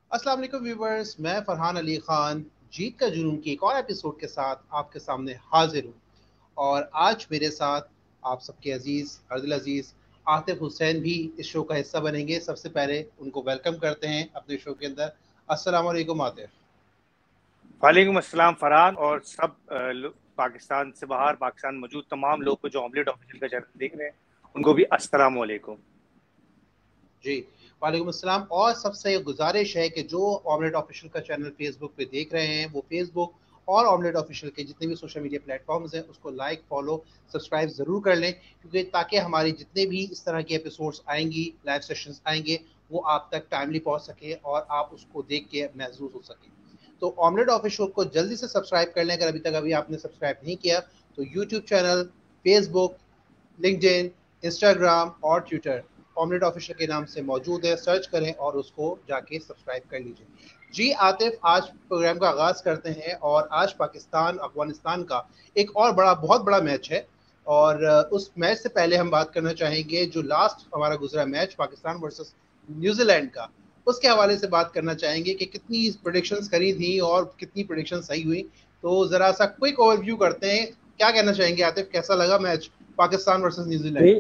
अस्सलाम वालेकुम व्यूवर्स, मैं फरहान अली खान जीत का जुनून की एक और एपिसोड के साथ आपके सामने हाजिर हूँ। और आज मेरे साथ आप सबके अजीज़ अर्दिल अजीज़ आतिफ हुसैन भी इस शो का हिस्सा बनेंगे। सबसे पहले उनको वेलकम करते हैं अपने शो के अंदर। अस्सलाम वालेकुम आतिफ। वालेकुम अस्सलाम फरहान और सब पाकिस्तान से बाहर पाकिस्तान मौजूद तमाम लोग को जो ऑमलेट ऑफिशियल का चैनल देख रहे हैं उनको भी अस्सलाम वालेकुम। जी, वालेकुम अस्सलाम। और सबसे गुजारिश है कि जो ऑमलेट ऑफिशियल का चैनल फेसबुक पे देख रहे हैं वो फेसबुक और ऑमलेट ऑफिशियल के जितने भी सोशल मीडिया प्लेटफॉर्म्स हैं उसको लाइक, फॉलो, सब्सक्राइब ज़रूर कर लें, क्योंकि ताकि हमारी जितने भी इस तरह की एपिसोड्स आएंगी, लाइव सेशंस आएंगे, वो आप तक टाइमली पहुंच सके और आप उसको देख के महसूस हो सके। तो ऑमलेट ऑफिशियल को जल्दी से सब्सक्राइब कर लें अगर अभी आपने सब्सक्राइब नहीं किया। तो YouTube channel, Facebook, LinkedIn, Instagram और ट्विटर ऑमलेट ऑफिशियल के नाम से मौजूद है। सर्च करें और उसको जाके सब्सक्राइब कर लीजिए। जी आतिफ, आज प्रोग्राम का आगाज़ करते हैं और आज पाकिस्तान अफगानिस्तान का एक और बहुत बड़ा मैच है। और उस मैच से पहले हम बात करना चाहेंगे जो लास्ट हमारा गुजरा मैच पाकिस्तान वर्सेस न्यूजीलैंड का, उसके हवाले से बात करना चाहेंगे कि कितनी प्रोडिक्शंस करी थी और कितनी प्रोडिक्शन सही हुई। तो ज़रा सा क्विक ओवरव्यू करते हैं। क्या कहना चाहेंगे आतिफ, कैसा लगा मैच पाकिस्तान वर्सेस न्यूजीलैंड?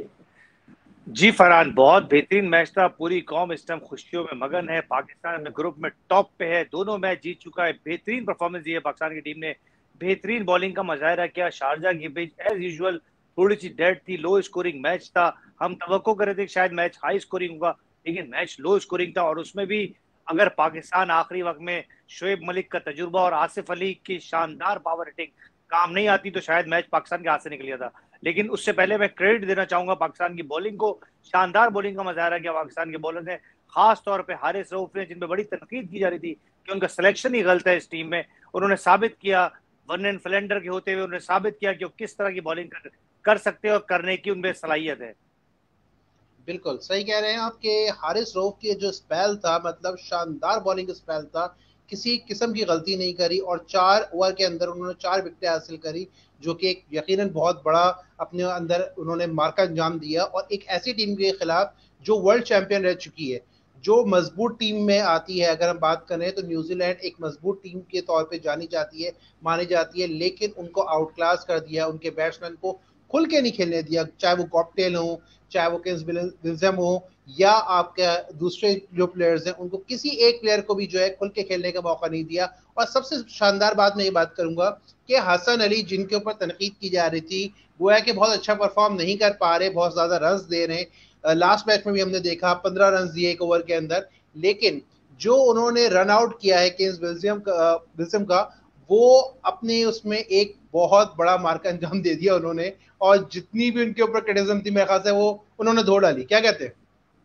जी फरहान, बहुत बेहतरीन मैच था। पूरी कौम इस टाइम खुशियों में मगन है। पाकिस्तान अपने ग्रुप में टॉप पे है, दोनों मैच जीत चुका है। बेहतरीन परफॉर्मेंस दी है पाकिस्तान की टीम ने, बेहतरीन बॉलिंग का मुजाहरा किया। शारजा की पिच एज यूजुअल थोड़ी सी डेड थी, लो स्कोरिंग मैच था। हम तवक्को कर रहे थे कि शायद मैच हाई स्कोरिंग होगा, लेकिन मैच लो स्कोरिंग था। और उसमें भी अगर पाकिस्तान आखिरी वक्त में शोएब मलिक का तजुर्बा और आसिफ अली की शानदार पावर हिटिंग काम नहीं आती तो शायद मैच पाकिस्तान के हाथ से निकल गया था। लेकिन उससे पहले मैं क्रेडिट देना चाहूंगा पाकिस्तान की बॉलिंग को। शानदार बॉलिंग का मुजाहरा किया पाकिस्तान के बॉलर ने, खास तौर पे हारिस रऊफ ने, जिन पर बड़ी तनकीद की जा रही थी कि उनका सिलेक्शन ही गलत है इस टीम में। उन्होंने साबित किया, वर्नन फ्लेंडर के होते हुए उन्होंने साबित किया कि वो किस तरह की बॉलिंग कर सकते हैं और करने की उनमें सलाहियत है। बिल्कुल सही कह रहे हैं आप कि हारिस रऊफ के जो स्पेल था, मतलब शानदार बॉलिंग स्पेल था, किसी किस्म की गलती नहीं करी और 4 ओवर के अंदर उन्होंने 4 विकेटें हासिल करी, जो कि एक यकीनन बहुत बड़ा अपने अंदर उन्होंने मार्का अंजाम दिया। और एक ऐसी टीम के खिलाफ जो वर्ल्ड चैंपियन रह चुकी है, जो मजबूत टीम में आती है। अगर हम बात करें तो न्यूजीलैंड एक मजबूत टीम के तौर पे जानी जाती है, मानी जाती है, लेकिन उनको आउट क्लास कर दिया। उनके बैट्समैन को खुल के नहीं खेलने दिया, चाहे वो कॉकटेल हो, चाहे वो किंग्स विल्जम हो, या आपके दूसरे जो प्लेयर्स हैं, उनको किसी एक प्लेयर को भी जो है खुल के खेलने का मौका नहीं दिया। और सबसे शानदार बात मैं ये बात करूंगा कि हसन अली, जिनके ऊपर तनकीद की जा रही थी, वो है कि बहुत अच्छा परफॉर्म नहीं कर पा रहे, बहुत ज्यादा रन दे रहे हैं। लास्ट मैच में भी हमने देखा 15 रन दिए 1 ओवर के अंदर, लेकिन जो उन्होंने रन आउट किया है किंग्स विल्जम का, वो अपने उसमें एक बहुत बड़ा मार्क अंजाम दे दिया उन्होंने। और जितनी भी उनके ऊपर क्रिटिसिज्म थी, मेरे ख्याल से वो उन्होंने धो डाली। क्या कहते हैं?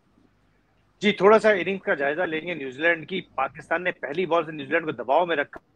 जी, थोड़ा सा इनिंग्स का जायजा लेंगे न्यूजीलैंड की। पाकिस्तान ने पहली बॉल से न्यूजीलैंड को दबाव में रखा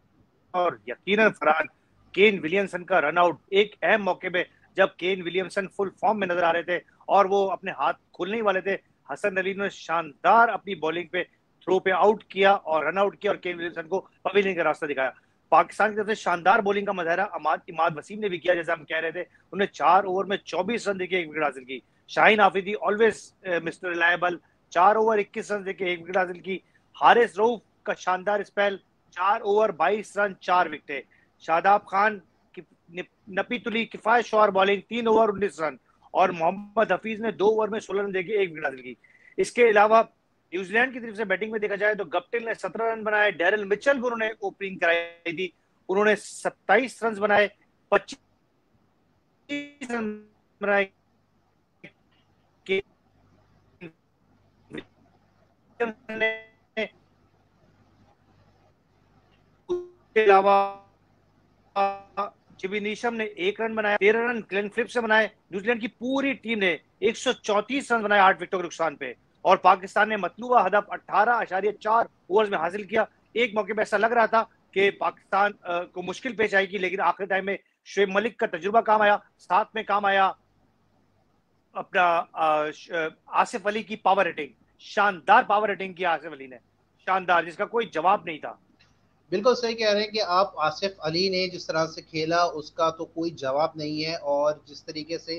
और यकीनन फरहान, केन विलियमसन का रन आउट एक अहम मौके पे, जब केन विलियमसन फुल फॉर्म में नजर आ रहे थे और वो अपने हाथ खोलने ही वाले थे, हसन अली ने शानदार अपनी बॉलिंग पे थ्रो पे आउट किया और रन आउट किया और केन विलियमसन को पवेलियन का रास्ता दिखाया। पाकिस्तान की तरफ से शानदार बॉलिंग का मुजाहरा इमाद वसीम ने भी किया, जैसे हम कह रहे थे। उन्हें 4 ओवर में 24 रन देके 1 विकेट हासिल की। Shaheen Afridi always mister reliable, 4 over 21 run देके 1 विकेट हासिल की। हारिस रऊफ का शानदार spell, 4 over 22 run 4 wicket. Shadab Khan की नपी तुली किफायत शॉर बॉलिंग, 3 ओवर 19 रन। और मोहम्मद हफीज ने 2 ओवर में 16 रन देके 1 विकेट हासिल की। इसके अलावा न्यूजीलैंड की तरफ से बैटिंग में देखा जाए तो गप्टिल ने 17 रन बनाए, डेरिल मिचेल को उन्होंने ओपनिंग कराई थी, उन्होंने 27 रन बनाए, 25 रन बनाए। उसके अलावा जिबी नीशम ने 1 रन बनाया, 13 रन ग्लेन फिलिप्स से बनाए। न्यूजीलैंड की पूरी टीम ने 134 रन बनाए 8 विकेटों के नुकसान पे। और पाकिस्तान ने मतलूबा हदफ 18.4 ओवर में हासिल किया। एक मौके पर ऐसा लग रहा था कि पाकिस्तान को मुश्किल पेश आएगी, लेकिन आखिरी टाइम में शोएब मलिक का तजुर्बा काम आया, साथ में काम आया अपना आसिफ अली की पावर हिटिंग। शानदार पावर हिटिंग की आसिफ अली ने, शानदार, जिसका कोई जवाब नहीं था। बिल्कुल सही कह रहे हैं कि आप, आसिफ अली ने जिस तरह से खेला उसका तो कोई जवाब नहीं है। और जिस तरीके से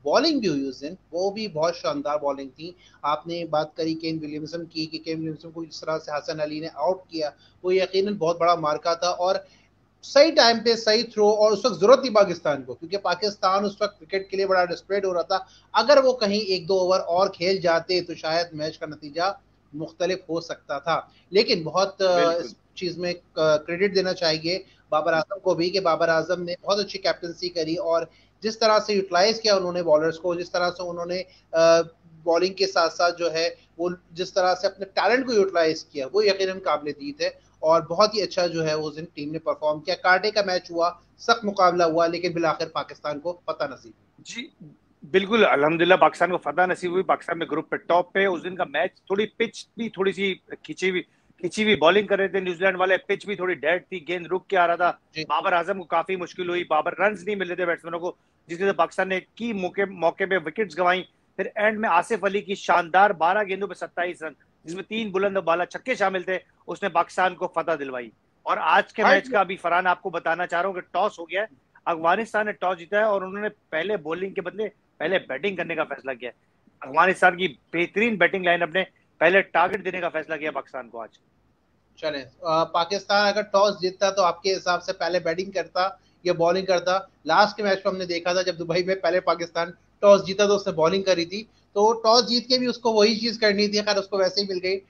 बॉलिंग भी हुई उस दिन, वो भी बहुत शानदार बॉलिंग थी। आपने बात करी केन विलियमसन की कि केन विलियमसन को जिस तरह से हसन अली ने आउट किया, वो यकीनन बहुत बड़ा मार्का था, और सही टाइम पे सही थ्रो, और उस वक्त जरूरत थी पाकिस्तान को, क्योंकि पाकिस्तान उस वक्त क्रिकेट के लिए बड़ा डिस्परेट हो रहा था। अगर वो कहीं एक दो ओवर और खेल जाते तो शायद मैच का नतीजा मुख्तलिफ हो सकता था। लेकिन बहुत बिल्कुल। इस चीज में क्रेडिट देना चाहिए बाबर आजम को भी, कि बाबर आजम ने बहुत अच्छी कैप्टनसी करी, और जिस तरह से यूटिलाइज किया उन्होंने बॉलर्स को, जिस तरह से उन्होंने बॉलिंग के साथ साथ जो है वो जिस तरह से अपने टैलेंट को यूटिलाइज किया, वो यकीनन काबिल दीद है। और बहुत ही अच्छा जो है उस दिन टीम ने परफॉर्म किया। कांटे का मैच हुआ, सख्त मुकाबला हुआ, लेकिन बिलाखिर पाकिस्तान को फतह नसीब। जी बिल्कुल, अल्हम्दुलिल्लाह पाकिस्तान को फतह नसीब हुई। पाकिस्तान में ग्रुप पे टॉप पे। उस दिन का मैच थोड़ी पिच भी थोड़ी सी खिंची हुई बॉलिंग कर रहे थे न्यूजीलैंड वाले। पिच भी थोड़ी डेड थी, गेंद रुक के आ रहा था। जी बाबर आजम को काफी मुश्किल हुई, बाबर रन नहीं मिल रहे थे बैट्समैनों को, जिसके वजह से पाकिस्तान ने की मौके मौके पे विकेट्स गंवाई। फिर एंड में आसिफ अली की शानदार 12 गेंदों पे 27 रन, जिसमें 3 बुलंद बाला छक्के शामिल थे, उसने पाकिस्तान को फतह दिलवाई। और आज के मैच हार्ड। का अभी फरहान आपको बताना चाह रहा हूँ कि टॉस हो गया है। अफगानिस्तान ने टॉस जीता है और उन्होंने पहले बॉलिंग के बदले पहले बैटिंग करने का फैसला किया। अफगानिस्तान की बेहतरीन बैटिंग लाइनअप ने पहले टारगेट देने का फैसला किया पाकिस्तान को आज। चले, पाकिस्तान अगर टॉस जीतता तो आपके हिसाब से पहले बैटिंग करता या बॉलिंग करता? लास्ट के मैच में हमने देखा था जब दुबई में पहले पाकिस्तान टॉस जीता तो उसने बॉलिंग करी थी, तो टॉस जीत के भी उसको वही चीज करनी थी, खैर उसको वैसे ही मिल गई।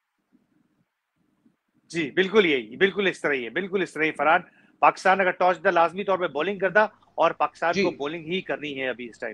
जी बिल्कुल यही, बिल्कुल इस तरह ही है, बिल्कुल इस तरह ही फरहान। पाकिस्तान अगर टॉस जीता लाजमी तौर पर बॉलिंग करता, और पाकिस्तान जी, को बॉलिंग ही करनी है अभी इस टाइम।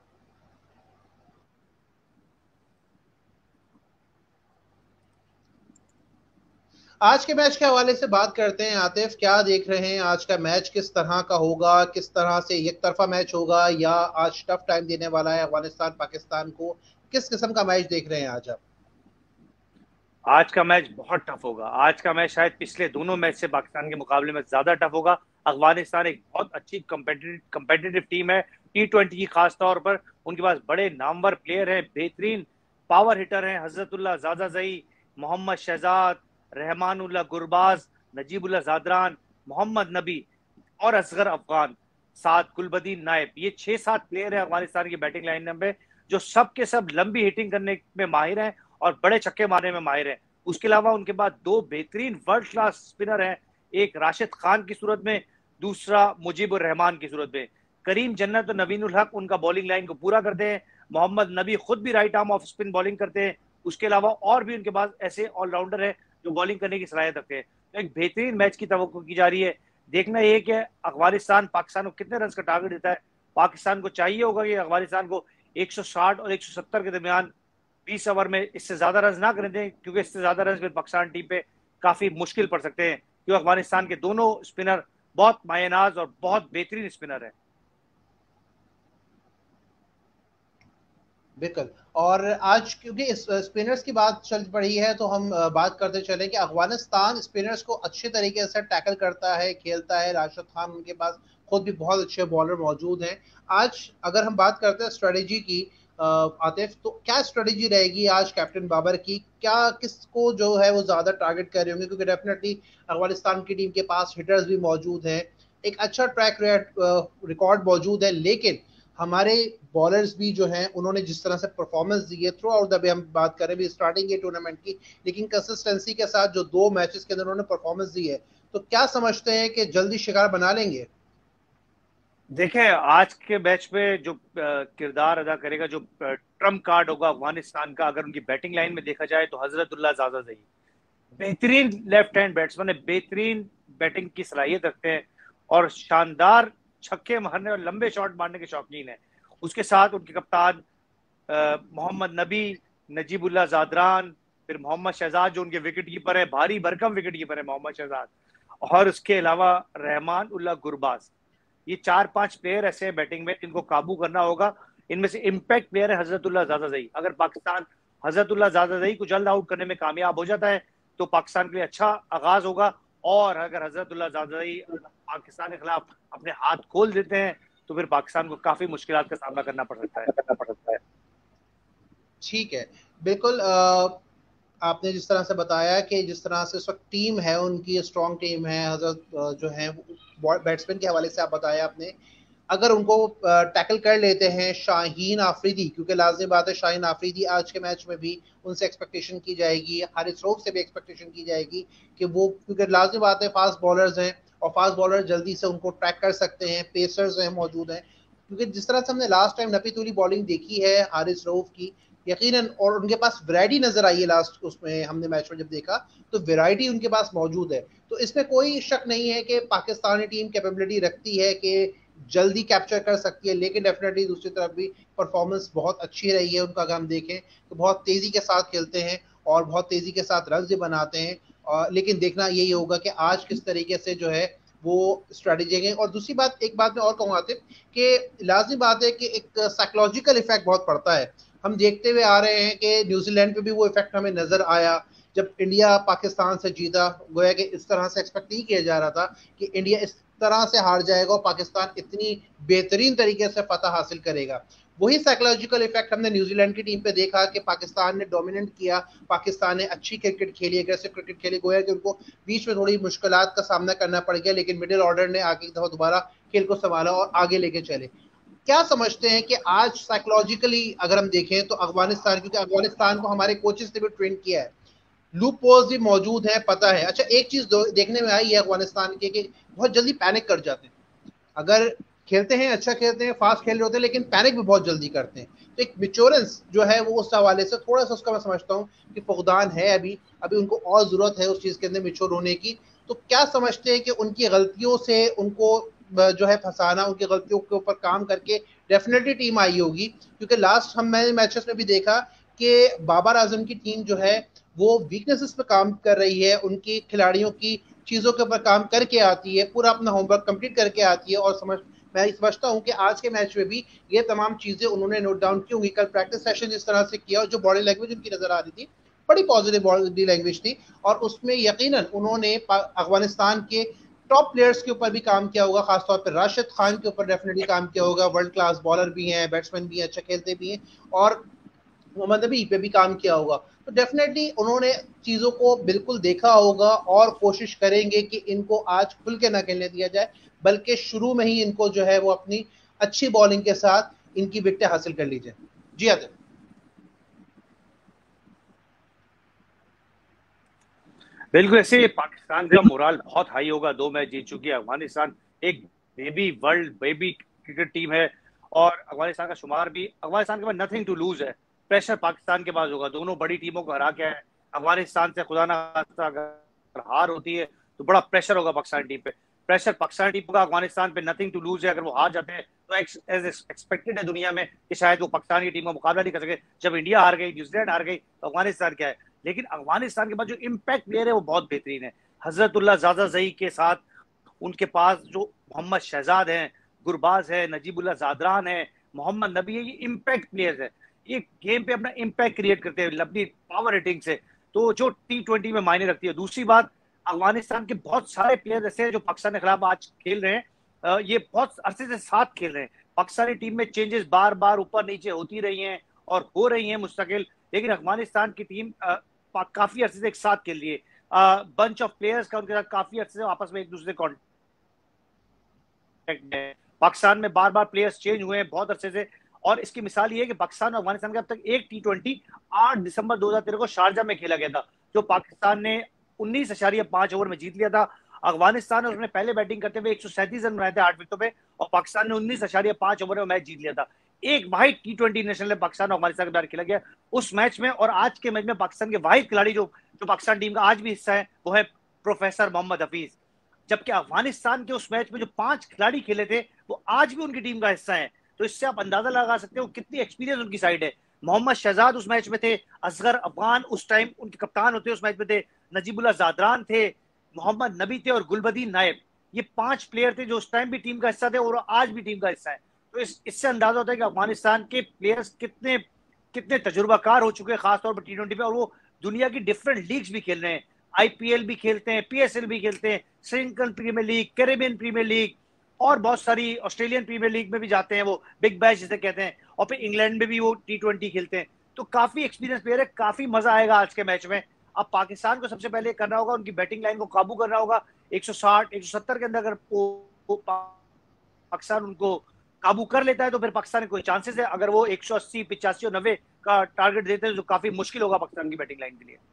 आज के मैच के हवाले से बात करते हैं। आतिफ, क्या देख रहे हैं आज का मैच? किस तरह का होगा? किस तरह से एक तरफा मैच होगा, या आज टफ टाइम देने वाला है अफगानिस्तान पाकिस्तान को? किस किस्म का मैच देख रहे हैं आज आप? आज का मैच बहुत टफ होगा। आज का मैच शायद पिछले दोनों मैच से पाकिस्तान के मुकाबले में ज्यादा टफ होगा। अफगानिस्तान एक बहुत अच्छी कंपेटिटिव टीम है, T20 की खास तौर पर। उनके पास बड़े नामवर प्लेयर हैं, बेहतरीन पावर हिटर हैं, हजरतुल्लाह जाजाजई, मोहम्मद शहजाद, रहमानुल्लाह गुरबाज, नजीबुल्लाह जादरान, मोहम्मद नबी और असगर अफगान, साथ गुलबदीन नायब। ये 6-7 प्लेयर हैं अफगानिस्तान की बैटिंग लाइन में, जो सब के सब लंबी हिटिंग करने में माहिर हैं और बड़े छक्के मारने में माहिर हैं। उसके अलावा उनके पास दो बेहतरीन वर्ल्ड क्लास स्पिनर हैं, एक राशिद खान की सूरत में, दूसरा मुजीबुर रहमान की सूरत में। करीम जन्नत और नवीनुल हक उनका बॉलिंग लाइन को पूरा करते हैं। मोहम्मद नबी खुद भी right arm off spin bowling करते हैं। उसके अलावा और भी उनके पास ऐसे ऑलराउंडर है जो बॉलिंग करने की सलाहियत रखते हैं। तो एक बेहतरीन मैच की तवक्को की जा रही है। देखना यह कि अफगानिस्तान पाकिस्तान को कितने रन का टारगेट देता है। पाकिस्तान को चाहिए होगा कि अफगानिस्तान को 160 और 170 के दरमियान 20 ओवर में इससे ज्यादा रन ना करने दें, क्योंकि इससे ज्यादा रन फिर पाकिस्तान टीम पे काफी मुश्किल पड़ सकते हैं, क्योंकि अफगानिस्तान के दोनों स्पिनर बहुत मायनाज और बहुत बेहतरीन स्पिनर हैं। बिल्कुल। और आज क्योंकि इस स्पिनर्स की बात चल पड़ी है, तो हम बात करते चले कि अफगानिस्तान स्पिनर्स को अच्छे तरीके से टैकल करता है, खेलता है। राशिद खान उनके पास खुद भी बहुत अच्छे बॉलर मौजूद हैं। आज अगर हम बात करते हैं स्ट्रेटेजी की, आतिफ, तो क्या स्ट्रेटेजी रहेगी आज कैप्टन बाबर की? क्या किसको जो है वो ज्यादा टारगेट कर रहे होंगे, क्योंकि डेफिनेटली अफगानिस्तान की टीम के पास हिटर्स भी मौजूद हैं, एक अच्छा ट्रैक रिकॉर्ड मौजूद है, लेकिन हमारे बॉलर्स भी जो हैं उन्होंने जिस तरह से परफॉर्मेंस दी है थ्रू आउट द, हम बात करें भी स्टार्टिंग के टूर्नामेंट की, लेकिन कंसिस्टेंसी के साथ जो दो मैचेस के अंदर उन्होंने परफॉर्मेंस दी है, तो क्या समझते हैं कि जल्दी शिकार बना लेंगे? देखें, आज के मैच में जो किरदार अदा करेगा, जो ट्रम्प कार्ड होगा अफगानिस्तान का, अगर उनकी बैटिंग लाइन में देखा जाए, तो हजरतुल्लाह जाजाजई बेहतरीन लेफ्ट हैंड बैट्समैन है, बेहतरीन बैटिंग की सलाहियत रखते हैं और शानदार छक्के मारने और लंबे शॉट मारने के शौकीन है। उसके साथ उनके कप्तान मोहम्मद नबी, नजीबुल्लाह जादरान, फिर मोहम्मद शहजाद जो उनके विकेट कीपर है, भारी भरकम विकेट कीपर है मोहम्मद शहजाद, और उसके अलावा रहमान उल्लाह गुरबाज। ये 4-5 प्लेयर ऐसे हैं बैटिंग में जिनको काबू करना होगा। इनमें से इम्पैक्ट प्लेयर है हजरतुल्लाह जाजाजई। अगर पाकिस्तान हजरतुल्लाह जाजाजई को जल्द आउट करने में कामयाब हो जाता है तो पाकिस्तान के लिए अच्छा आगाज होगा। और अगर हजरतुल्लाह जाजाई पाकिस्तान के खिलाफ अपने हाथ खोल देते हैं तो फिर पाकिस्तान को काफी मुश्किलात का सामना करना पड़ सकता है। ठीक है, बिल्कुल। आपने जिस तरह से बताया कि जिस तरह से इस वक्त टीम है उनकी स्ट्रॉन्ग टीम है, हजरत जो है बैट्समैन के हवाले से आप बताया आपने, अगर उनको टैकल कर लेते हैं शाहीन आफरीदी, क्योंकि लाजमी बात है शाहीन आफरीदी आज के मैच में भी उनसे एक्सपेक्टेशन की जाएगी, हारिस रऊफ से भी एक्सपेक्टेशन की जाएगी कि वो, क्योंकि लाजमी बात है फास्ट बॉलर्स हैं और फास्ट बॉलर जल्दी से उनको ट्रैक कर सकते हैं, पेसर्स हैं मौजूद हैं, क्योंकि जिस तरह से हमने लास्ट टाइम नपी तुली बॉलिंग देखी है हारिस रऊफ की यकीनन, और उनके पास वैरायटी नजर आई है लास्ट उसमें हमने मैच में जब देखा तो वैरायटी उनके पास मौजूद है। तो इसमें कोई शक नहीं है कि पाकिस्तानी टीम कैपेबिलिटी रखती है कि जल्दी कैप्चर कर सकती है, लेकिन डेफिनेटली दूसरी तरफ भी परफॉर्मेंस बहुत अच्छी रही है उनका। अगर हम देखें तो बहुत तेजी के साथ खेलते हैं और बहुत तेजी के साथ रन भी बनाते हैं, लेकिन देखना यही होगा कि आज किस तरीके से जो है वो स्ट्रेटेजी है। और दूसरी बात, एक बात मैं और कहूँगा आतिफ कि लाजमी बात है कि एक साइकोलॉजिकल इफेक्ट बहुत पड़ता है। हम देखते हुए आ रहे हैं कि न्यूजीलैंड पे भी वो इफेक्ट हमें नजर आया जब इंडिया पाकिस्तान से जीता। गोया कि इस तरह से एक्सपेक्ट नहीं किया जा रहा था कि इंडिया इस तरह से हार जाएगा और पाकिस्तान इतनी बेहतरीन तरीके से फतह हासिल करेगा। वही साइकोलॉजिकल इफेक्ट हमने न्यूजीलैंड की टीम पे देखा कि पाकिस्तान ने डोमिनेट किया, पाकिस्तान ने अच्छी क्रिकेट खेली, एग्रेसिव क्रिकेट खेली, गोया कि उनको बीच में थोड़ी मुश्किलात का सामना करना पड़ गया, लेकिन मिडिल ऑर्डर ने आगे दफा दोबारा खेल को संभाला और आगे लेके चले। क्या समझते हैं कि आज साइकोलॉजिकली अगर हम देखें तो अफगानिस्तान, क्योंकि अफगानिस्तान को हमारे कोचेस ने भी ट्रेन किया है, लूप पोल्स भी मौजूद है, पता है। अच्छा, एक चीज देखने में आई है अफगानिस्तान के कि बहुत जल्दी पैनिक कर जाते हैं। अगर खेलते हैं, अच्छा खेलते हैं, फास्ट खेल रहे होते हैं, लेकिन पैनिक भी बहुत जल्दी करते हैं। तो एक मेच्योरेंस जो है वो उस हवाले से थोड़ा सा उसका मैं समझता हूँ कि फुकदान है अभी अभी उनको और जरूरत है उस चीज के अंदर मेच्योर होने की। तो क्या समझते हैं कि उनकी गलतियों से उनको जो है फंसाना, उनकी गलतियों के ऊपर काम करके डेफिनेटली टीम आई होगी, क्योंकि लास्ट हम मैंने मैचेस में भी देखा कि बाबर आजम की टीम जो है वो वीकनेसेस पे काम कर रही है, उनकी खिलाड़ियों की चीजों के ऊपर काम करके आती है, पूरा अपना होमवर्क कंप्लीट करके आती है। और मैं समझता हूं कि आज के मैच में भी ये तमाम चीजें उन्होंने नोट डाउन की होंगी। कल प्रैक्टिस सेशन जिस तरह से किया और जो बॉडी लैंग्वेज उनकी नजर आ रही थी, बड़ी पॉजिटिव बॉडी लैंग्वेज थी, और उसमें यकीनन उन्होंने अफगानिस्तान के टॉप प्लेयर्स के ऊपर भी काम किया होगा, खासतौर पर राशिद खान के ऊपर डेफिनेटली काम किया होगा। वर्ल्ड क्लास बॉलर भी हैं, बैट्समैन भी हैं, अच्छा खेलते भी हैं, और मोहम्मद नबी पे भी काम किया होगा। तो डेफिनेटली उन्होंने चीज़ों को बिल्कुल देखा होगा और कोशिश करेंगे कि इनको आज खुल के ना खेलने दिया जाए, बल्कि शुरू में ही इनको जो है वो अपनी अच्छी बॉलिंग के साथ इनकी विकेटें हासिल कर ली जाए। जी आदित्य। बिल्कुल ऐसे पाकिस्तान का मोराल बहुत हाई होगा, 2 मैच जीत चुकी है अफगानिस्तान, एक बेबी क्रिकेट टीम है, और अफगानिस्तान का शुमार भी, अफगानिस्तान के पास नथिंग टू लूज है। प्रेशर पाकिस्तान के पास होगा, दोनों बड़ी टीमों को हरा के है अफगानिस्तान से, खुदा ना खास्ता अगर हार होती है तो बड़ा प्रेशर होगा पाकिस्तान टीम पे। प्रेशर पाकिस्तान टीम का अफगानिस्तान पे नथिंग टू लूज है, अगर वो हार जाते हैं तो एज एक्सपेक्टेड है दुनिया में कि शायद वो पाकिस्तान की टीम का मुकाबला नहीं कर सके। जब इंडिया हार गई, न्यूजीलैंड हार गई, तो अफगानिस्तान क्या है। लेकिन अफगानिस्तान के पास जो इम्पैक्ट प्लेयर है वो बहुत बेहतरीन है। हजरतुल्लाह जाजा जई के साथ उनके पास जो मोहम्मद शहजाद हैं, गुरबाज है, नजीबुल्लाह जादरान है, मोहम्मद नबी है, ये इम्पैक्ट प्लेयर्स है, ये गेम पे अपना इम्पैक्ट क्रिएट करते हैं अपनी पावर हिटिंग से, तो जो T20 में मायने रखती है। दूसरी बात, अफगानिस्तान के बहुत सारे प्लेयर ऐसे हैं जो पाकिस्तान के खिलाफ आज खेल रहे हैं, ये बहुत अरसे से साथ खेल रहे हैं। पाकिस्तानी टीम में चेंजेस बार बार ऊपर नीचे होती रही हैं और हो रही हैं मुस्तकिल, लेकिन अफगानिस्तान की टीम काफी अरसे से एक साथ खेल रही है। बंच ऑफ प्लेयर्स का उनके साथ काफी अरसे से आपस में एक दूसरे कांटेक्ट में। पाकिस्तान में बार बार प्लेयर्स चेंज हुए हैं बहुत अरसे से, और इसकी मिसाल ये है कि पाकिस्तान और अफगानिस्तान का अब तक एक T20 8 दिसंबर 2013 को शारजा में खेला गया था, जो पाकिस्तान ने 19.5 ओवर में जीत लिया था। अफगानिस्तान ने उसमें पहले बैटिंग करते हुए 137 रन बनाए थे 8 विकेटों पे, और पाकिस्तान ने 19.5 ओवर में मैच जीत लिया था। एक वाहिद T20 नेशनल पाकिस्तान और अफगानिस्तान के बीच खेला गया उस मैच में, और आज के मैच में पाकिस्तान के वाहिद खिलाड़ी जो जो पाकिस्तान टीम का आज भी हिस्सा है वो है प्रोफेसर मोहम्मद हफीज। जबकि अफगानिस्तान के उस मैच में जो 5 खिलाड़ी खेले थे वो आज भी उनकी टीम का हिस्सा है। तो इससे आप अंदाजा लगा सकते हो कितनी एक्सपीरियंस उनकी साइड है। मोहम्मद शहजाद उस मैच में थे, असगर अफगान उस टाइम उनके कप्तान होते उस मैच में थे, नजीबुल्लाह जादरान थे, मोहम्मद नबी थे, और गुलबदीन नायब। ये 5 प्लेयर थे जो उस टाइम भी टीम का हिस्सा थे और आज भी टीम का हिस्सा है। तो इससे अंदाजा होता है कि अफगानिस्तान के प्लेयर्स कितने कितने तजुर्बाकार हो चुके हैं, खासतौर पर T20 पे, और वो दुनिया की डिफरेंट लीग्स भी खेल रहे हैं। IPL भी खेलते हैं, PSL भी खेलते हैं, Sri Lankan premier league, Caribbean premier league, और बहुत सारी ऑस्ट्रेलियन प्रीमियर लीग में भी जाते हैं, वो बिग बैश जिसे कहते हैं, और फिर इंग्लैंड में भी वो T20 खेलते हैं। तो काफी एक्सपीरियंस प्लेयर है, काफी मजा आएगा आज के मैच में। अब पाकिस्तान को सबसे पहले करना होगा उनकी बैटिंग लाइन को काबू करना होगा। 160 170 के अंदर अगर पाकिस्तान उनको काबू कर लेता है तो फिर पाकिस्तान के कोई चांसेस है। अगर वो 180, 85 और 90 का टारगेट देते हैं तो काफी मुश्किल होगा पाकिस्तान की बैटिंग लाइन के लिए।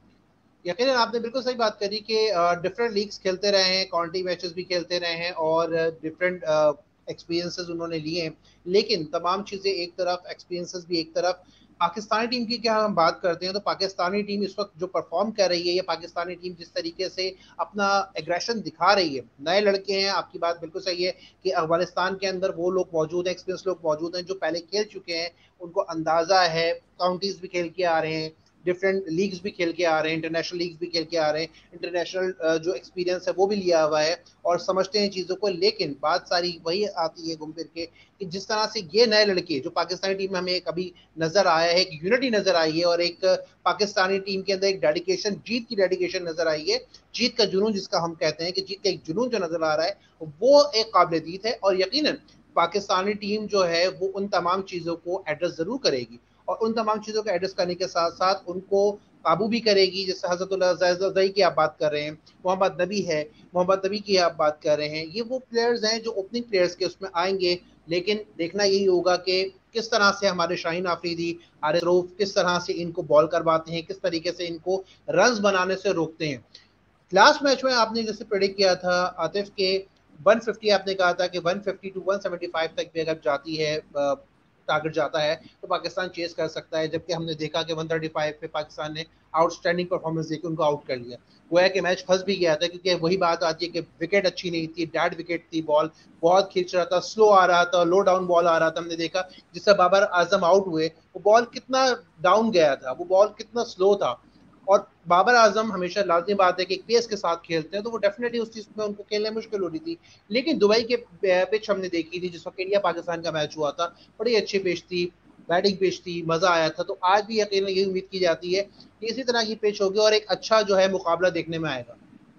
यकीनन आपने बिल्कुल सही बात करी कि डिफरेंट लीग्स खेलते रहे हैं, काउंटी मैचेस भी खेलते रहे हैं और डिफरेंट एक्सपीरियंसेस उन्होंने लिए हैं। लेकिन तमाम चीज़ें एक तरफ, एक्सपीरियंसेस भी एक तरफ। पाकिस्तानी टीम की क्या हम बात करते हैं तो पाकिस्तानी टीम इस वक्त जो परफॉर्म कर रही है, या पाकिस्तानी टीम जिस तरीके से अपना एग्रेशन दिखा रही है, नए लड़के हैं, आपकी बात बिल्कुल सही है कि अफगानिस्तान के अंदर वो लोग मौजूद हैं, एक्सपीरियंस लोग मौजूद हैं जो पहले खेल चुके हैं, उनको अंदाजा है, काउंटीज भी खेल के आ रहे हैं, डिफरेंट लीग्स भी खेल के आ रहे हैं, इंटरनेशनल लीग्स भी खेल के आ रहे हैं, इंटरनेशनल जो एक्सपीरियंस है वो भी लिया हुआ है और समझते हैं चीज़ों को। लेकिन बात सारी वही आती है घूम फिर के कि जिस तरह से ये नए लड़के जो पाकिस्तानी टीम में हमें कभी नजर आया है, एक यूनिटी नजर आई है और एक पाकिस्तानी टीम के अंदर एक डेडिकेशन, जीत की डेडिकेशन नजर आई है, जीत का जुनून जिसका हम कहते हैं कि जीत का एक जुनून जो नजर आ रहा है वो एक काबिल जीत है। और यकीनन पाकिस्तानी टीम जो है वो उन तमाम चीज़ों को एड्रेस जरूर करेगी और उन तमाम चीज़ों को एड्रेस करने के साथ साथ उनको काबू भी करेगी। जैसे हजरतुल्लाह की आप बात कर रहे हैं, मोहम्मद नबी है, मोहम्मद नबी की आप बात कर रहे हैं, ये वो प्लेयर्स हैं जो ओपनिंग प्लेयर्स के उसमें आएंगे। लेकिन देखना यही होगा कि किस तरह से हमारे शाहीन आफरीदी, हारिस रऊफ किस तरह से इनको बॉल करवाते हैं, किस तरीके से इनको रन्स बनाने से रोकते हैं। लास्ट मैच में आपने जैसे प्रेडिक्ट किया था आतिफ के 150, आपने कहा था कि 150 टू 175 तक भी अगर जाती है, टारगेट जाता है तो पाकिस्तान चेस कर सकता है, जबकि हमने देखा कि 135 पे पाकिस्तान ने आउटस्टैंडिंग परफॉर्मेंस देकर उनको आउट कर लिया। गोया कि मैच फंस भी गया था क्योंकि वही बात आती है कि विकेट अच्छी नहीं थी, डेड विकेट थी, बॉल बहुत खींच रहा था, स्लो आ रहा था, लो डाउन बॉल आ रहा था। हमने देखा जिससे बाबर आजम आउट हुए वो बॉल कितना डाउन गया था, वो बॉल कितना स्लो था। और बाबर आजम हमेशा लाजमी बात है कि एक पेस के साथ खेलते हैं तो वो डेफिनेटली उस चीज में उनको खेलने मुश्किल हो रही थी। लेकिन दुबई के पिच हमने देखी थी जिस वक्त इंडिया पाकिस्तान का मैच हुआ था, बड़ी अच्छी पिच थी, बैटिंग पिच थी, मजा आया था। तो आज भी यकीन यही उम्मीद की जाती है कि इसी तरह की पिच होगी और एक अच्छा जो है मुकाबला देखने में आएगा।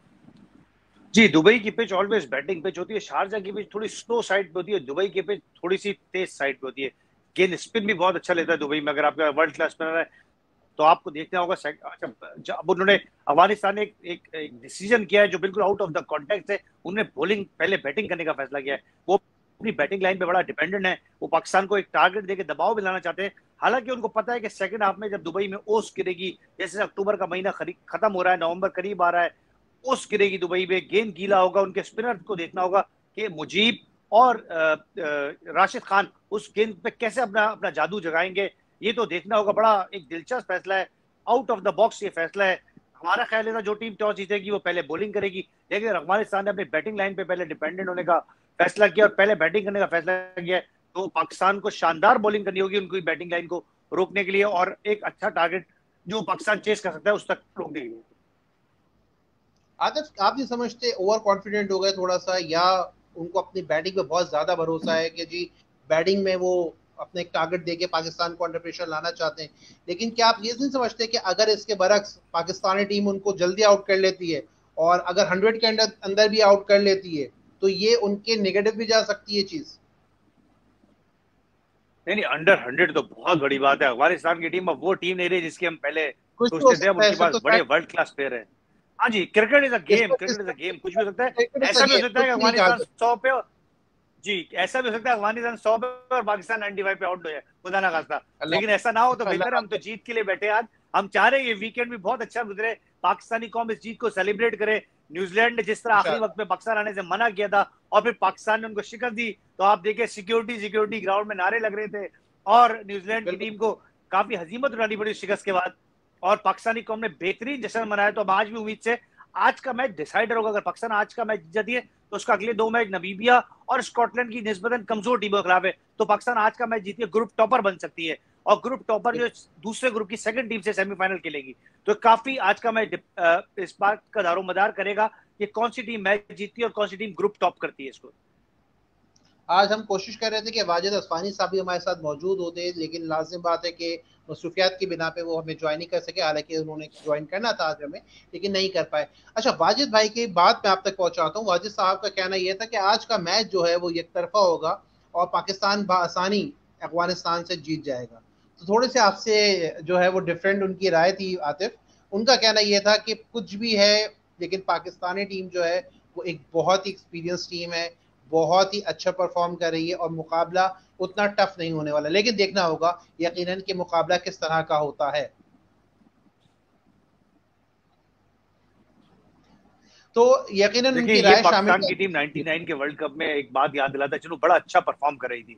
जी, दुबई की पिच ऑलवेज बैटिंग पिच होती है, शारजा की पिच थोड़ी स्लो साइड पे होती है, दुबई की पिच थोड़ी सी तेज साइड पे होती है। गेंद स्पिन भी बहुत अच्छा लेता है दुबई में, अगर आपका वर्ल्ड क्लास स्पिनर है तो आपको देखना होगा। अच्छा, अब उन्होंने, अफगानिस्तान ने एक डिसीजन किया है जो बिल्कुल आउट ऑफ द कॉन्टेक्स्ट है। उन्होंने बॉलिंग पहले बैटिंग करने का फैसला किया है। वो अपनी बैटिंग लाइन पे बड़ा डिपेंडेंट है, वो पाकिस्तान को एक टारगेट देके दबाव में लाना चाहते हैं। हालांकि उनको पता है कि सेकंड हाफ में जब दुबई में ओस गिरेगी, जैसे अक्टूबर का महीना खत्म हो रहा है, नवंबर करीब आ रहा है, ओस गिरेगी दुबई में, गेंद गीला होगा, उनके स्पिनर को देखना होगा कि मुजीब और राशिद खान उस गेंद पे कैसे अपना अपना जादू जगाएंगे। ये तो देखना होगा, बड़ा एक दिलचस्प फैसला है, आउट ऑफ द बॉक्स ये फैसला है। हमारा ख्याल है जो टीम टॉस जीतेगी वो पहले बॉलिंग करेगी, लेकिन अफगानिस्तान ने अपनी बैटिंग लाइन पे पहले डिपेंडेंट होने का फैसला किया और पहले बैटिंग करने का फैसला किया है। तो पाकिस्तान को शानदार बॉलिंग करनी होगी उनकी बैटिंग लाइन को रोकने के लिए, और एक अच्छा टारगेट जो पाकिस्तान चेस कर सकता है उस तक रोकने के लिए। आतिफ, आप ये समझते ओवर कॉन्फिडेंट हो गए थोड़ा सा, या उनको अपनी बैटिंग पे बहुत ज्यादा भरोसा है कि जी बैटिंग में वो अपने एक टारगेट देके पाकिस्तान को अंडर प्रेशर लाना चाहते हैं? लेकिन क्या आप ये नहीं समझते कि अगर इसके बरक्स पाकिस्तानी टीम उनको जल्दी आउट कर लेती है और अगर 100 के अंदर अंदर भी आउट कर लेती है तो ये उनके नेगेटिव भी जा सकती है चीज? नहीं नहीं, अंडर 100 तो बहुत बड़ी बात है। अफगानिस्तान की टीम अब वो टीम नहीं रही जिसकी हम पहले कुछ तो हो सोचते थे, अब सकता है, उनके इस वक्त पास तो बड़े शायद वर्ल्ड क्लास प्लेयर है। हाँ जी, क्रिकेट इज अ इस गेम, वक्त क्रिकेट इज अ गेम, कुछ भी हो सकता है। इस ऐसा भी हो सकता है कि कुछ नहीं कहा अफगानिस्तान जाता। 100 पे, जी ऐसा भी हो सकता है अफगानिस्तान 100 पे और पाकिस्तान 95 पे आउट हो जाए, खुदा ना खास्ता। लेकिन ऐसा ना हो तो अल्लाह बेहतर है, हम तो अल्लाह। जीत के लिए बैठे हैं आज। हम चाह रहे हैं ये वीकेंड भी बहुत अच्छा गुजरे, पाकिस्तानी कौम इस जीत को सेलिब्रेट करे। न्यूजीलैंड ने जिस तरह आखिरी वक्त में पाकिस्तान आने से मना किया था और फिर पाकिस्तान ने उनको शिकस्त दी, तो आप देखिए सिक्योरिटी सिक्योरिटी ग्राउंड में नारे लग रहे थे और न्यूजीलैंड की बिल्कुल। टीम को काफी हजीमत उठानी पड़ी शिकस्त के बाद, और पाकिस्तानी कौम ने बेहतरीन जश्न मनाया। तो अब आज भी उम्मीद से आज का मैच डिसाइडर होगा। अगर पाकिस्तान आज का मैच जीत जाती है तो उसका अगले दो मैच नमीबिया और स्कॉटलैंड की निस्बतन कमजोर टीमों के खिलाफ है। तो पाकिस्तान आज का मैच जीतिए ग्रुप टॉपर बन सकती है, और ग्रुप टॉपर जो दूसरे ग्रुप की सेकंड टीम से सेमीफाइनल खेलेगी। तो काफी आज का मैच इस बात का दारोमदार करेगा कि कौन सी टीम मैच जीतती है और कौन सी टीम ग्रुप टॉप करती है इसको। आज हम कोशिश कर रहे थे कि वाजिद असफानी साहब भी हमारे साथ मौजूद होते, लेकिन लाजिम बात है कि मसरूफियात की बिना पे वो हमें ज्वाइन नहीं कर सके, हालांकि उन्होंने ज्वाइन करना था आज हमें, लेकिन नहीं कर पाए। अच्छा, वाजिद भाई की बात मैं आप तक पहुंचाता हूँ। वाजिद साहब का कहना यह था कि आज का मैच जो है वो एक तरफा होगा और पाकिस्तान बआसानी अफगानिस्तान से जीत जाएगा। तो थोड़े से आपसे जो है वो डिफरेंट उनकी राय थी आतिफ। उनका कहना यह था कि कुछ भी है लेकिन पाकिस्तानी टीम जो है वो एक बहुत ही एक्सपीरियंस टीम है, बहुत ही अच्छा परफॉर्म कर रही है और मुकाबला उतना टफ नहीं होने वाला, लेकिन देखना होगा यकीनन कि मुकाबला किस तरह का होता है। तो यकीनन देखिए उनकी ये राय शामिल पाकिस्तान की टीम कर। 99 के वर्ल्ड कप में एक बात याद दिलाता है, चलो बड़ा अच्छा परफॉर्म कर रही थी।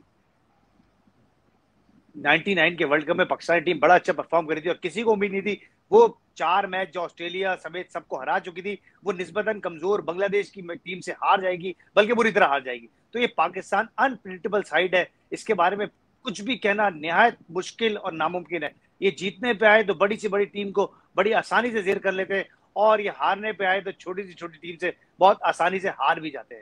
99 के वर्ल्ड कप में पाकिस्तानी टीम बड़ा अच्छा परफॉर्म कर रही थी और किसी को उम्मीद नहीं थी। वो 4 मैच जो ऑस्ट्रेलिया समेत सबको हरा चुकी थी, वो निस्बतन कमजोर बांग्लादेश की टीम से हार जाएगी, बल्कि बुरी तरह हार जाएगी। तो ये पाकिस्तान अनप्रिडिक्टेबल साइड है, इसके बारे में कुछ भी कहना निहायत मुश्किल और नामुमकिन है। ये जीतने पे आए तो बड़ी से बड़ी टीम को बड़ी आसानी से जेर कर लेते हैं, और ये हारने पे आए तो छोटी सी छोटी टीम से बहुत आसानी से हार भी जाते हैं।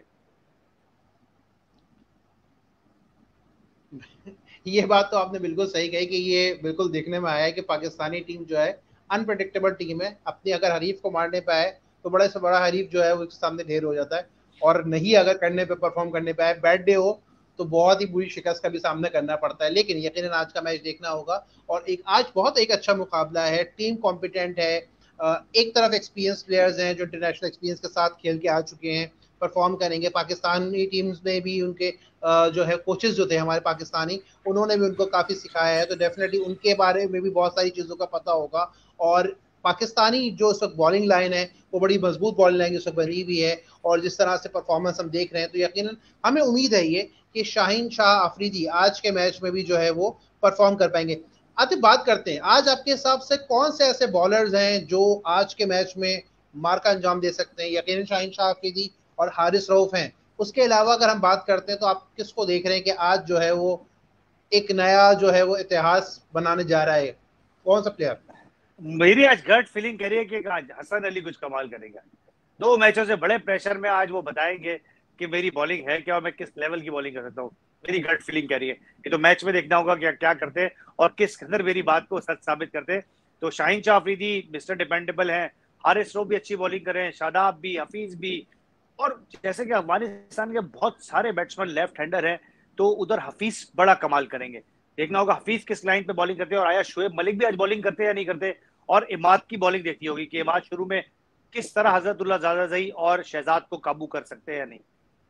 ये बात तो आपने बिल्कुल सही कही कि ये बिल्कुल देखने में आया है कि पाकिस्तानी टीम जो है अनप्रडिक्टेबल टीम है। अपनी अगर हरीफ को मारने पे आए तो बड़े से बड़ा हरीफ जो है वो उसके सामने ढेर हो जाता है, और नहीं अगर करने पे परफॉर्म करने पे आए, बैड डे हो तो बहुत ही बुरी शिकस्त का भी सामना करना पड़ता है। लेकिन यकीनन आज का मैच देखना होगा, और एक आज बहुत एक अच्छा मुकाबला है, टीम कॉम्पिटेंट है। एक तरफ एक्सपीरियंस प्लेयर्स हैं जो इंटरनेशनल एक्सपीरियंस के साथ खेल के आ चुके हैं, परफॉर्म करेंगे। पाकिस्तानी टीम्स में भी उनके जो है कोचेस जो थे हमारे पाकिस्तानी, उन्होंने भी उनको काफ़ी सिखाया है, तो डेफिनेटली उनके बारे में भी बहुत सारी चीज़ों का पता होगा। और पाकिस्तानी जो इस वक्त बॉलिंग लाइन है वो बड़ी मजबूत बॉलिंग लाइन इस वक्त बनी हुई है, और जिस तरह से परफॉर्मेंस हम देख रहे हैं तो यकीनन हमें उम्मीद है ये कि शाहीन शाह अफरीदी आज के मैच में भी जो है वो परफॉर्म कर पाएंगे। आतिफ, बात करते हैं आज आपके हिसाब से कौन से ऐसे बॉलर्स हैं जो आज के मैच में मार का अंजाम दे सकते हैं। यकीनन शाहीन शाह अफरीदी और हारिस रऊफ हैं, उसके अलावा अगर हम बात करते हैं तो आप किसको देख रहे हैं कि आज जो है वो एक नया जो है वो इतिहास बनाने जा रहा है, कौन सा प्लेयर। मेरी आज गट फीलिंग कह रही है कि आज हसन अली कुछ कमाल करेगा। 2 मैचों से बड़े प्रेशर में आज वो बताएंगे कि मेरी बॉलिंग है क्या और मैं किस लेवल की बॉलिंग कर सकता हूँ। मेरी गट फीलिंग कह रही है, ये तो मैच में देखना होगा क्या क्या करते हैं और किस कदर मेरी बात को सच साबित करते हैं। तो शाहीन शाह अफरीदी मिस्टर डिपेंडेबल हैं, हारिस रऊफ भी अच्छी बॉलिंग कर रहे हैं, शादाब भी, हफीज भी, और जैसे कि अफगानिस्तान के बहुत सारे बैट्समैन लेफ्ट हैंडर हैं, तो उधर हफीज बड़ा कमाल करेंगे। देखना होगा हफीज किस लाइन पे बॉलिंग करते हैं, और आया शुएब मलिक भी आज बॉलिंग करते हैं या नहीं करते। और इमाद की बॉलिंग देखती होगी कि इमाद शुरू में किस तरह हजरतुल्लाह जादाजई और शहजाद को काबू कर सकते हैं या नहीं।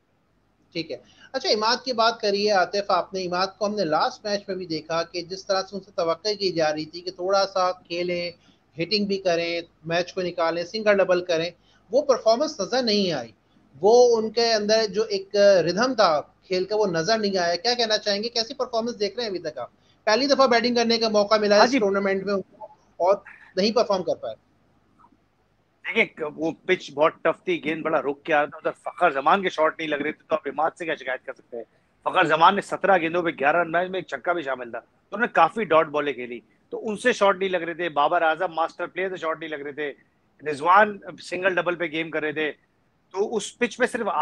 ठीक है। अच्छा, इमाद की बात करिए आतिफ, आपने इमाद को हमने लास्ट मैच में भी देखा कि जिस तरह से उनसे तवक्को की जा रही थी कि थोड़ा सा खेलें, हिटिंग भी करें, मैच को निकालें, सिंगल डबल करें, वो परफॉर्मेंस नजर नहीं आई। वो उनके अंदर जो एक रिदम था खेल का वो नजर नहीं आया। क्या कहना चाहेंगे, कैसी परफॉर्मेंस देख रहे हैं अभी तक आप। पहली दफा बैटिंग करने का मौका मिला हाँ इस जी, टूर्नामेंट में उनको, और नहीं परफॉर्म कर पाए। देखिए वो पिच बहुत टफ थी, गेंद बड़ा रुक के आ रहा था, उधर फखर जमान के शॉट नहीं लग रहे थे, तो आप इमाद से क्या शिकायत कर सकते हैं। फखर जमान ने 17 गेंदों पे 11 रन बनाए, में एक छक्का भी शामिल था, तो उन्होंने काफी डॉट बॉलें खेली, तो उनसे शॉट नहीं लग रहे थे। बाबर आजम मास्टर प्लेयर से शॉट नहीं लग रहे थे। रिजवान सिंगल डबल पे गेम कर रहे थे। तो उस पिच पे सिर्फ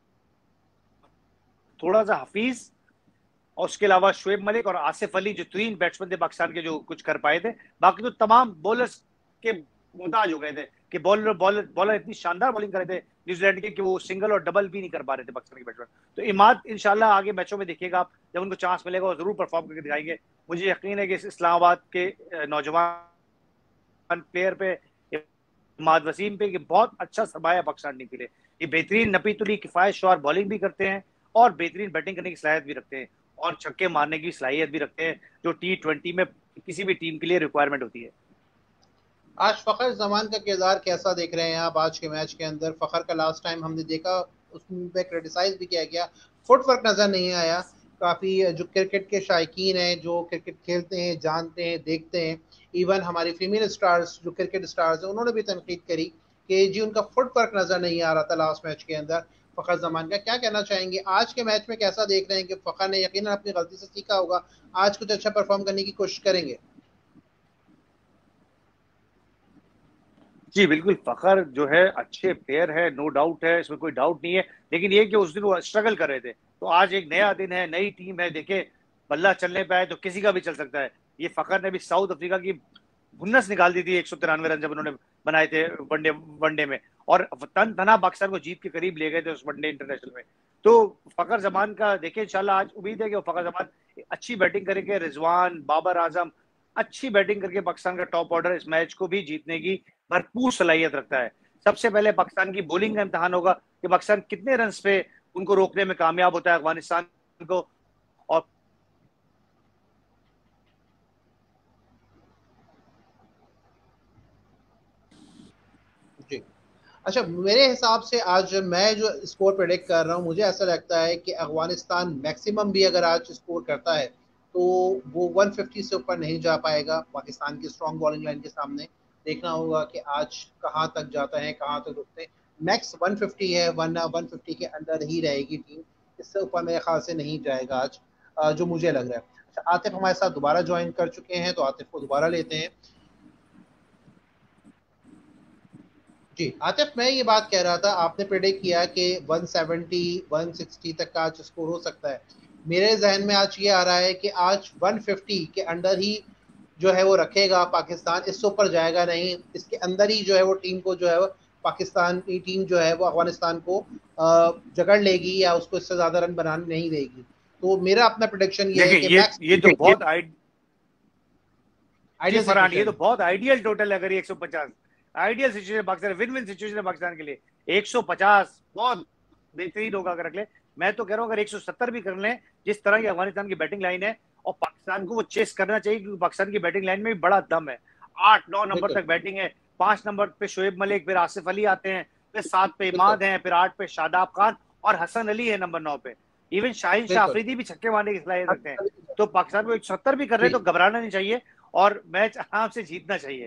थोड़ा सा हफीज और उसके अलावा शुएब मलिक और आसिफ अली जो 3 बैट्समैन थे पाकिस्तान के जो कुछ कर पाए थे, बाकी तो तमाम बॉलर्स के मुहताज हो गए थे कि बॉलर बॉलर बॉलर इतनी शानदार बॉलिंग कर रहे थे न्यूजीलैंड के कि वो सिंगल और डबल भी नहीं कर पा रहे थे पाकिस्तान के बैट्समैन। तो इमाद इंशाल्लाह आगे मैचों में देखिएगा आप, जब उनको चांस मिलेगा वो जरूर परफॉर्म करके दिखाएंगे। मुझे यकीन है कि इस्लामाबाद के नौजवान प्लेयर पे, इमाद वसीम पे, कि बहुत अच्छा सरमाया पाकिस्तान टीम के लिए। ये बेहतरीन नपी तुली किफायत शॉर बॉलिंग भी करते हैं और बेहतरीन बैटिंग करने की सलाहियत भी रखते हैं और छक्के मारने की सलाहियत भी रखते हैं, जो T20 में किसी भी टीम के लिए रिक्वायरमेंट होती है। आज फ़खर जमान का किरदार कैसा देख रहे हैं आप आज के मैच के अंदर। फ़खर का लास्ट टाइम हमने देखा, उसमें क्रिटिसाइज भी किया गया, फुटवर्क नज़र नहीं आया। काफ़ी जो क्रिकेट के शायकीन हैं, जो क्रिकेट खेलते हैं, जानते हैं, देखते हैं, इवन हमारी फीमेल स्टार्स जो क्रिकेट स्टार्स हैं उन्होंने भी तनकीद करी कि जी उनका फुटवर्क नज़र नहीं आ रहा था लास्ट मैच के अंदर। फ़खर जमान का क्या कहना चाहेंगे, आज के मैच में कैसा देख रहे हैं कि फ़खर ने यकीनन अपनी गलती से सीखा होगा, आज कुछ अच्छा परफॉर्म करने की कोशिश करेंगे। जी बिल्कुल, फखर जो है अच्छे प्लेयर है, नो डाउट है, इसमें कोई डाउट नहीं है। लेकिन ये कि उस दिन वो स्ट्रगल कर रहे थे, तो आज एक नया दिन है, नई टीम है, देखे बल्ला चलने पे आए तो किसी का भी चल सकता है। ये फखर ने भी साउथ अफ्रीका की भुन्नस निकाल दी थी 193 रन जब उन्होंने बनाए थे वनडे में, और तन तना पाकिस्तान को जीत के करीब ले गए थे उस वनडे इंटरनेशनल में। तो फखर जमान का देखे इंशाल्लाह, आज उम्मीद है कि वो फखर जमान अच्छी बैटिंग करेंगे। रिजवान, बाबर आजम अच्छी बैटिंग करके पाकिस्तान का टॉप ऑर्डर इस मैच को भी जीतने की भरपूर सलाहियत रखता है। सबसे पहले पाकिस्तान की बॉलिंग का इम्तिहान होगा कि पाकिस्तान कितने रन पे उनको रोकने में कामयाब होता है अफगानिस्तान को। और जी, अच्छा, मेरे हिसाब से आज मैं जो स्कोर प्रेडिक्ट कर रहा हूँ, मुझे ऐसा लगता है कि अफगानिस्तान मैक्सिमम भी अगर आज स्कोर करता है तो वो 150 से ऊपर नहीं जा पाएगा पाकिस्तान की स्ट्रॉन्ग बॉलिंग लाइन के सामने। देखना होगा कि आज कहाँ तक जाता है, कहाँ तक रुकते हैं। मैक्स 150 है, वरना 150 के अंदर ही रहेगी टीम, इससे ऊपर मेरे ख्याल से नहीं जाएगा आज, जो मुझे लग रहा है। अच्छा, आतिफ हमारे साथ दोबारा ज्वाइन कर चुके हैं, तो आतिफ को दोबारा लेते हैं। जी आतिफ, मैं ये बात कह रहा था, आपने प्रेडिक्ट किया कि 170 160 तक का आज स्कोर हो सकता है। मेरे जहन में आज ये आ रहा है कि आज 150 के अंदर ही जो है वो रखेगा पाकिस्तान, इससे ऊपर जाएगा नहीं। इसके अंदर ही जो है वो टीम को जो है वो पाकिस्तान की टीम जो है वो अफगानिस्तान को जकड़ लेगी या उसको इससे ज्यादा रन बनाने नहीं देगी। तो मेरा अपना प्रोडिक्शन ये है देखिए, कि मैक्स ये तो बहुत जी आइडियल फरहान, ये सिचुएशन तो है। बहुत आइडियल टोटल है। अगर ये 150 ideal situation Pakistan, win win situation है पाकिस्तान के लिए। 150 बहुत बेहतरीन होगा अगर रख ले। मैं तो कह रहा हूँ अगर 170 भी कर लें, जिस तरह की अफगानिस्तान की बैटिंग लाइन है, और पाकिस्तान को वो चेस करना चाहिए, क्योंकि पाकिस्तान की बैटिंग लाइन में भी बड़ा दम है। 8-9 नंबर बिल्कुल तक बैटिंग है। 5 नंबर पे शोएब मलिक, फिर आसिफ अली आते हैं, फिर 7 पे बिल्कुल इमाद हैं, फिर 8 पे शादाब खान, और हसन अली है नंबर 9 पे। इवन शाहीन शाह बिल्कुल। अफरीदी भी छक्के मारने की सलाहियत रखते हैं। तो पाकिस्तान को 170 भी कर रहे हैं तो घबराना नहीं चाहिए, और मैच आराम से जीतना चाहिए।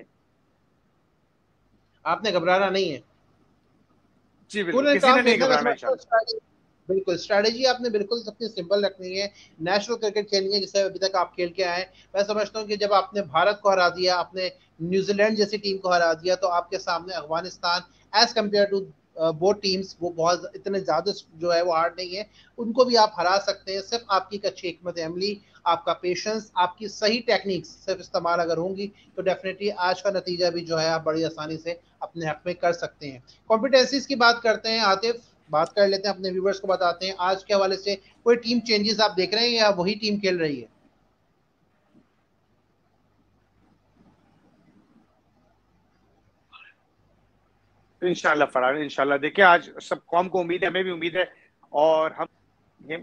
आपने घबराना नहीं है। जी बिल्कुल, पूरे किसी काम ने नहीं देखना, मैं घबराना समझता हूँ इंशाल्लाह। बिल्कुल स्ट्रैटेजी आपने बिल्कुल सबसे सिंपल रखनी है। नेशनल क्रिकेट खेलनी है जिससे अभी तक आप खेल के आए। मैं समझता हूँ कि जब आपने भारत को हरा दिया, आपने न्यूजीलैंड जैसी टीम को हरा दिया, तो आपके सामने अफगानिस्तान एज कम्पेयर टू वो टीम्स, वो बहुत इतने ज्यादा जो है वो हार्ड नहीं है। उनको भी आप हरा सकते हैं, सिर्फ आपकी एक अच्छी हिकमत अमली, आपका पेशेंस, आपकी सही टेक्निक्स सिर्फ इस्तेमाल अगर होंगी, तो डेफिनेटली आज का नतीजा भी जो है आप बड़ी आसानी से अपने हक में कर सकते हैं। कॉम्पिटेंसीज की बात करते हैं आतिफ, बात कर लेते हैं, अपने व्यूवर्स को बताते हैं आज के हवाले से कोई टीम चेंजेस आप देख रहे हैं या वही टीम खेल रही है? इंशाल्लाह फरहान, इंशाल्लाह। देखिए, आज सब कौम को उम्मीद है, हमें भी उम्मीद है, और हम ये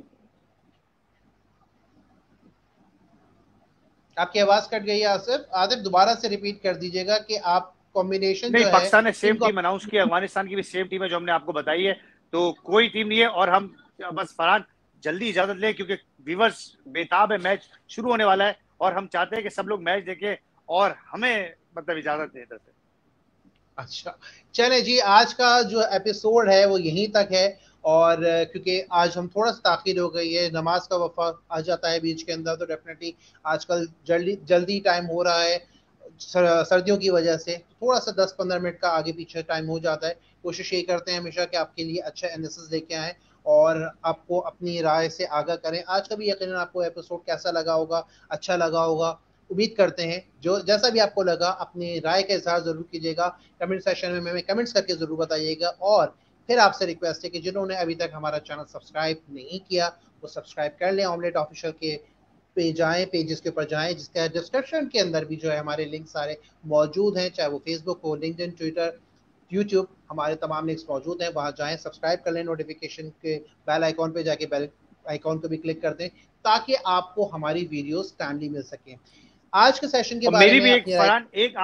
आपकी आवाज कट गई है आसिफ, आतिफ दोबारा से रिपीट कर दीजिएगा कि आप कॉम्बिनेशन नहीं, जो है पाकिस्तान ने सेम टीम को। टीम अनाउंस की, अफगानिस्तान की भी सेम टीम है जो हमने आपको बताई है। तो कोई टीम नहीं है, और हम बस फरहान जल्दी इजाजत लें, क्योंकि व्यूवर्स बेताब है, मैच शुरू होने वाला है, और हम चाहते हैं कि सब लोग मैच देखें, और हमें मतलब इजाजत दें इधर से। अच्छा, चले जी, आज का जो एपिसोड है वो यहीं तक है। और क्योंकि आज हम थोड़ा सा ताखिर हो गई है, नमाज का वफा आ जाता है बीच के अंदर, तो डेफिनेटली आजकल जल्दी जल्दी टाइम हो रहा है सर्दियों की वजह से, थोड़ा सा 10-15 मिनट का आगे पीछे टाइम हो जाता है। कोशिश यही करते हैं हमेशा कि आपके लिए अच्छा एनालिसिस लेके आएँ और आपको अपनी राय से आगाह करें। आज का भी यकीनन आपको एपिसोड कैसा लगा होगा, अच्छा लगा होगा, उम्मीद करते हैं। जो जैसा भी आपको लगा, अपनी राय का इजहार जरूर कीजिएगा कमेंट सेशन में, हमें कमेंट्स करके जरूर बताइएगा। और फिर आपसे रिक्वेस्ट है कि जिन्होंने अभी तक हमारा चैनल सब्सक्राइब नहीं किया, वो सब्सक्राइब कर लें। ऑमलेट ऑफिशियल के पे जाएं, पेजेस के ऊपर जाएं, जिसका डिस्क्रिप्शन के अंदर भी जो है हमारे लिंक सारे मौजूद हैं, चाहे वो फेसबुक हो, लिंक्डइन, ट्विटर, यूट्यूब, हमारे तमाम लिंक्स मौजूद हैं। वहां जाएं, सब्सक्राइब कर लें, नोटिफिकेशन के बेल आइकॉन पे जाके बेल आइकॉन को भी क्लिक कर दें, ताकि आपको हमारी वीडियोस टाइमली मिल सके। आज के सेशन के और बारे मेरी में भी एक अपनी राय। फरहान, एक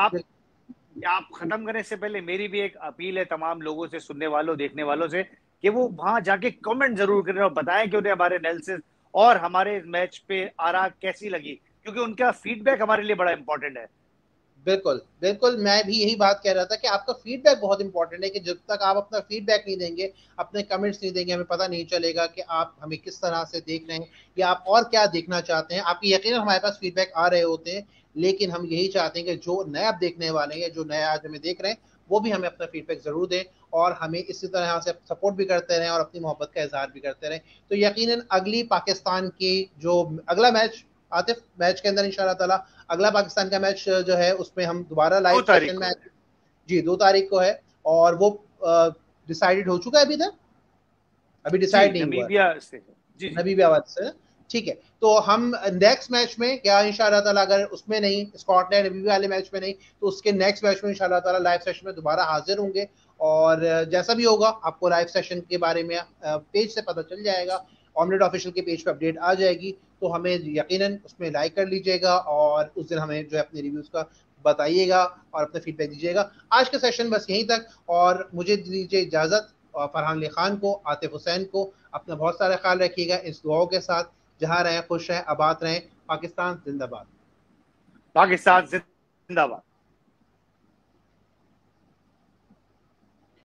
आप खत्म करने से पहले मेरी भी एक अपील है तमाम लोगों से, सुनने वालों, देखने वालों से, कि वो वहां जाके कमेंट जरूर करें और बताएं कि उन्हें हमारे एनालिसिस और हमारे मैच पे आरा कैसी लगी, क्योंकि उनका फीडबैक हमारे लिए बड़ा इंपॉर्टेंट है। बिल्कुल बिल्कुल, मैं भी यही बात कह रहा था कि आपका फीडबैक बहुत इंपॉर्टेंट है, कि जब तक आप अपना फीडबैक नहीं देंगे, अपने कमेंट्स नहीं देंगे, हमें पता नहीं चलेगा कि आप हमें किस तरह से देख रहे हैं या आप और क्या देखना चाहते हैं। आपकी यकीन हमारे पास फीडबैक आ रहे होते हैं, लेकिन हम यही चाहते हैं कि जो नया आप देखने वाले हैं, जो नया आज हमें देख रहे हैं, वो भी हमें अपना फीडबैक जरूर दें, और हमें इसी तरह से सपोर्ट भी करते रहें और अपनी मोहब्बत का इजहार भी करते रहें। तो यकीनन अगली पाकिस्तान की जो अगला मैच, आतिफ मैच के अंदर इंशाल्लाह ताला अगला पाकिस्तान का मैच जो है उसमें हम दोबारा दो लाइव तारीख सेशन को में। है। जी 2 तारीख को है, और वो डिसाइडेड हो चुका है अभी तक, अभी जी, डिसाइड नहीं हुआ है। नमीबिया से है। जी जी। नबी भी आवाज से। ठीक है, तो हम नेक्स्ट मैच में क्या इंशाल्लाह ताला, अगर उसमें नहीं, स्कॉटलैंड अभी वाले मैच में नहीं, तो उसके नेक्स्ट मैच में इंशाल्लाह ताला लाइव सेशन में दोबारा हाजिर होंगे। और जैसा भी होगा आपको लाइव सेशन के बारे में पेज से पता चल जाएगा, ऑमलेट ऑफिशियल के पेज पे अपडेट आ जाएगी, तो हमें यकीनन उसमें लाइक कर लीजिएगा और उस दिन हमें जो है अपने रिव्यूज का बताइएगा और अपना फीडबैक दीजिएगा। आज का सेशन बस यहीं तक, और मुझे दीजिए इजाजत। और फरहान अली खान को, आतिफ हुसैन को, अपना बहुत सारा ख्याल रखिएगा इस दुआओं के साथ। जहां रहें खुश रहें, आबाद रहें। पाकिस्तान जिंदाबाद। पाकिस्तान जिंदाबाद।